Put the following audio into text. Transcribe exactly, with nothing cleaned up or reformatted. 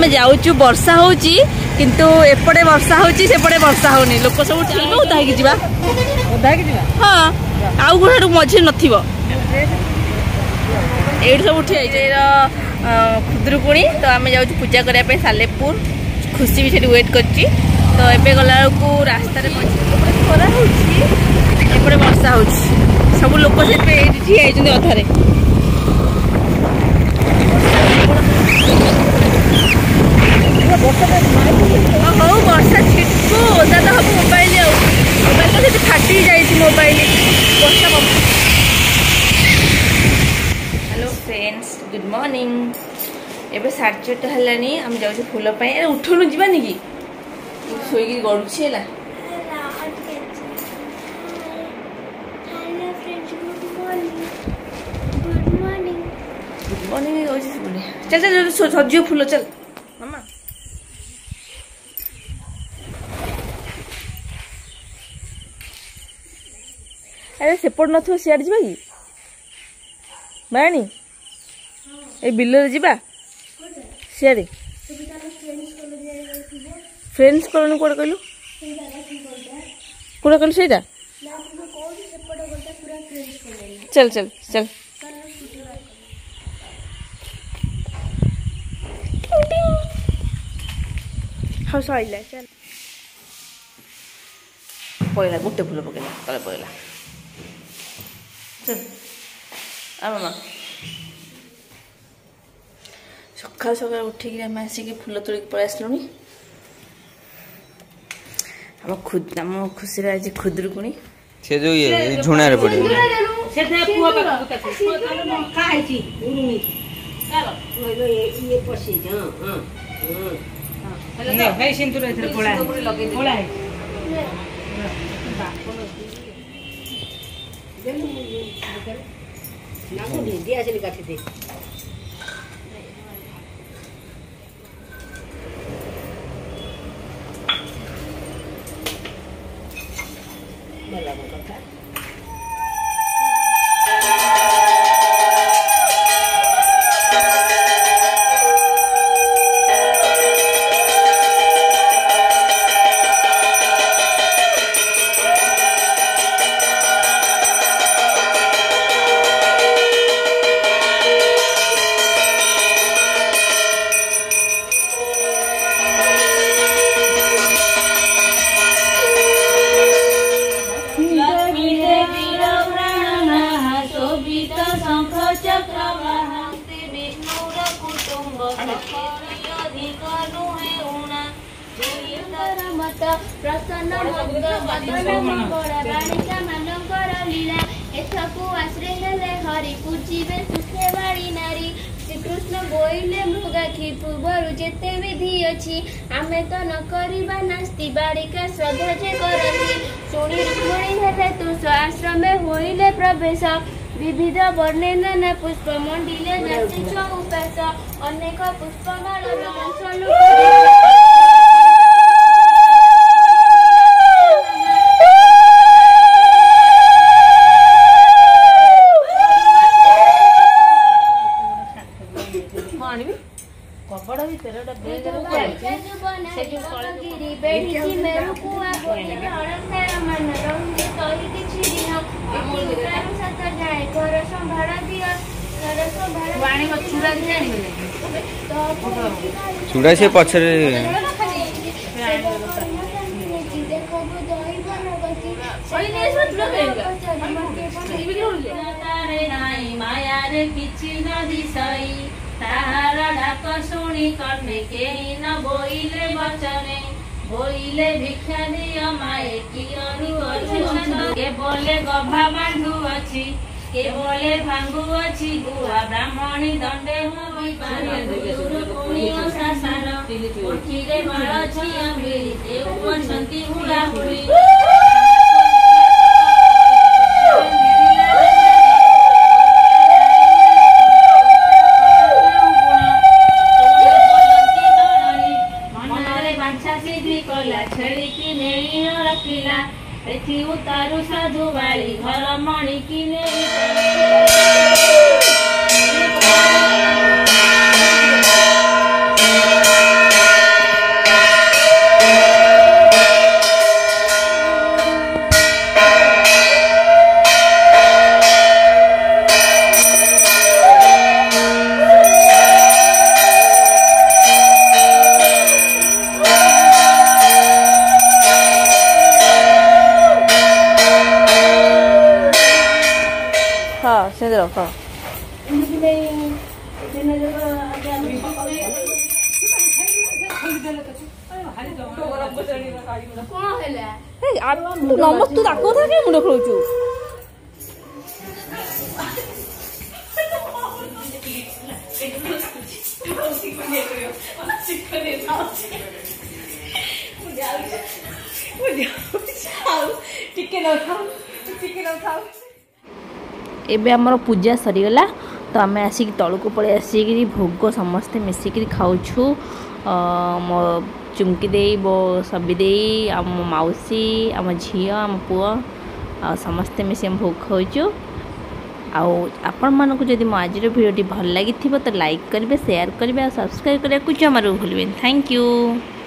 आम जाऊँ वर्षा होची किंतु एपटे वर्षा होची सेपटे वर्षा होनी लोक सब ओदा होगी जीवा ओदा होगी जीवा हाँ आउ गोटे मझे नथिबो एठी सब उठी खुदरुकुणी तो आम जाऊँ पूजा करने सालेपुर खुशी भी से वेट करची तो एबे गला को रास्ता रे खरा होची एपटे वर्षा होची सब लोक से ठिया होइछन अधारे हौ वर्षा छिटको ओदा तो हम मोबाइल मोबाइल तो से फाटी जाई मोबाइल वर्षा हेलो फ्रेंड्स गुड मॉर्निंग एबे साढ़े चारटा हलानी हम जाऊ फूल पाई उठनु जीवानी कि सोई गड़ुछि हला गुड मॉर्निंग चल चल सजियो फूल चल मामा अरे सेपट न सियाड़ जा कि माणी ए बिल जा सियाड़े फ्रेंड्स कॉलोनी कौन कहलु कौन कहलु से चल चल चल हाँ सैला चल पहला गोटे फूल पकड़ा तले पहला चल आ मामा सकाल सकाल उठिक आम आसिक फूल तोड़िक पलि आसलुनी आम खुद आम खुशी आज खुदरुकुणी से जो ये झुणा रे पड़े से दे पुआ पाका पुआ तालो खाइ छी उरुनी चलो ये पसी हां हां हां हे सिंदूर इधर गोला गोला है नाको दे दिया से काटी दे मला बता प्रसन्न बाणिका मानकर लीला एथकु आश्रय हेले हरि पूजिबे सुखे बाड़ी नारी श्रीकृष्ण बोइले मृगाखी पूर्वर जेते विधि अछि आमे तो न करिबा नास्ति बाड़िका श्रद्धा जे करती सुनी रुक्मिणी हेले तु आश्रमे होइले प्रवेश विविध वर्णे नाना पुष्प मंडिले नाची चौपास अनेक पुष्पमाला चूड़ा से पछरे माया रे किछि न दिसई ताहार डाक सुनी कर्मे केही न बोइले बचने बोइले भिक्षा दिय माए की अनु के बोले गभा बांधु अछि के बोले भांगु अछि गुआ ब्राह्मणी दंडे होई पारे पुनियो सासार उठी रे बड़ छिया मिली देउ संति हुड़ा हुई उतारू साधु बाड़ी घर मणि किने ସେ ରଖ। ତୁ ତାକୁ କଥା କାଇଁ ମୁଣ୍ଡ ଖେଳୁଛୁ? ଏବେ ଆମର ପୂଜା ସରିଗଲା ତ ଆମେ ଆସିକି ତଳକୁ ପଳେଇ ଆସିକିରି ଭୋଗ ସମସ୍ତେ ମିଶିକିରି ଖାଉଛୁ। ମୋ ଚୁମକି ଦେଇ ମୋ ସବି ଦେଇ ଆମ ମାଉସୀ ଆମ ଝିଅ ଆମ ପୁଅ ଆଉ ସମସ୍ତେ ମିଶି ଆମେ ଭୋଗ ଖାଉଛୁ। ଆଉ ଆପଣମାନଙ୍କୁ ଯଦି ମୋ ଆଜିର ଭିଡ଼ିଓଟି ଭଲ ଲାଗିଥିବ ତ ଲାଇକ୍ କରିବେ, ସେୟାର କରିବେ ଆଉ ସବସ୍କ୍ରାଇବ୍ କରିବାକୁ ଜମାରୁ ଭୁଲିବେନି। Thank you.